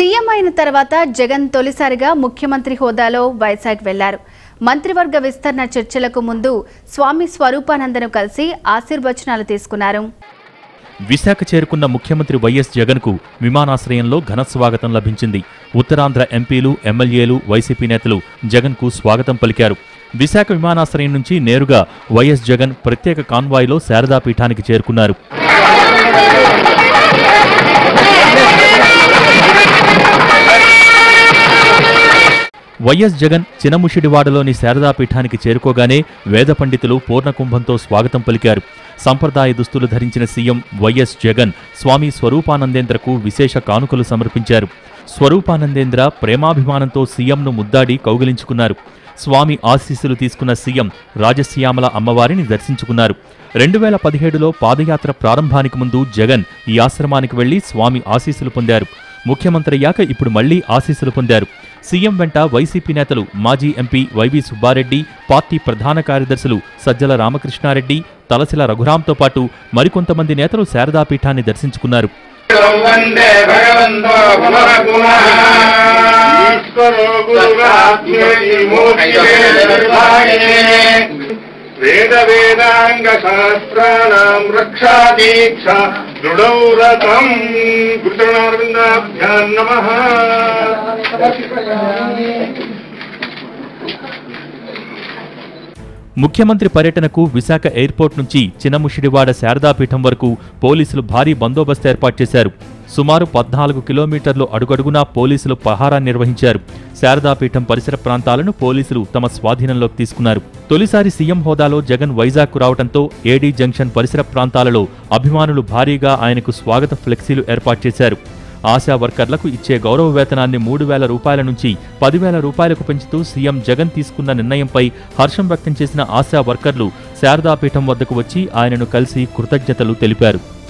CM అయిన తర్వాత జగన్ తొలిసారిగా ముఖ్యమంత్రి హోదాలో వైజాగ్ వెళ్లారు. మంత్రివర్గ విస్తరణ చర్చలకు ముందు స్వామి స్వరూపానందను కలిసి ఆశీర్వచనాలు తీసుకున్నారు. విశాఖ చేరుకున్న ముఖ్యమంత్రి వైఎస్ జగన్కు విమానాశ్రయంలో ఘన స్వాగతం లభించింది. ఉత్తరాంధ్ర ఎంపీలు, ఎమ్మెల్యేలు, వైసీపీ నేతలు జగన్కు స్వాగతం పలికారు. విశాఖ విమానాశ్రయం నుంచి నేరుగా వైఎస్ జగన్ ప్రత్యేక కాన్వాయ్లో శారదాపీఠానికి చేరుకున్నారు. వైఎస్ జగన్ చినముషిడివాడలోని శారదాపీఠానికి చేరుకోగానే వేద పండితులు పూర్ణకుంభంతో స్వాగతం పలికారు. సంప్రదాయ దుస్తులు ధరించిన సీఎం వైఎస్ జగన్ స్వామి స్వరూపానందేంద్రకు విశేష కానుకలు సమర్పించారు. స్వరూపానందేంద్ర ప్రేమాభిమానంతో సీఎంను ముద్దాడి కౌగిలించుకున్నారు. స్వామి ఆశీస్సులు తీసుకున్న సీఎం రాజశ్యామల అమ్మవారిని దర్శించుకున్నారు. 2017లో పాదయాత్ర ప్రారంభానికి ముందు జగన్ ఈ ఆశ్రమానికి వెళ్లి స్వామి ఆశీస్సులు పొందారు. ముఖ్యమంత్రయ్యాక ఇప్పుడు మళ్లీ ఆశీస్సులు పొందారు. సీఎం వెంట వైసీపీ నేతలు మాజీ ఎంపీ వైవి సుబ్బారెడ్డి, పార్టీ ప్రధాన కార్యదర్శులు సజ్జల రామకృష్ణారెడ్డి, తలసిల రఘురాంతో పాటు మరికొంతమంది నేతలు శారదాపీఠాన్ని దర్శించుకున్నారు. వేద వేదాంగ శాస్త్రాణం రక్షా దీక్ష దృఢౌరతం గురుచరణారవిందాభ్యాం నమః. ముఖ్యమంత్రి పర్యటనకు విశాఖ ఎయిర్పోర్ట్ నుంచి చినముషిడివాడ శారదాపీఠం వరకు పోలీసులు భారీ బందోబస్తు ఏర్పాటు చేశారు. సుమారు 14 కిలోమీటర్లు అడుగడుగునా పోలీసులు పహారా నిర్వహించారు. శారదాపీఠం పరిసర ప్రాంతాలను పోలీసులు తమ స్వాధీనంలోకి తీసుకున్నారు. తొలిసారి సీఎం హోదాలో జగన్ వైజాగ్కు రావడంతో ఏడీ జంక్షన్ పరిసర ప్రాంతాలలో అభిమానులు భారీగా ఆయనకు స్వాగత ఫ్లెక్సీలు ఏర్పాటు చేశారు. ఆశా వర్కర్లకు ఇచ్చే గౌరవ వేతనాన్ని 3,000 రూపాయల నుంచి 10,000 రూపాయలకు పెంచుతూ సీఎం జగన్ తీసుకున్న నిర్ణయంపై హర్షం వ్యక్తం చేసిన ఆశా వర్కర్లు శారదాపీఠం వద్దకు వచ్చి ఆయనను కలిసి కృతజ్ఞతలు తెలిపారు.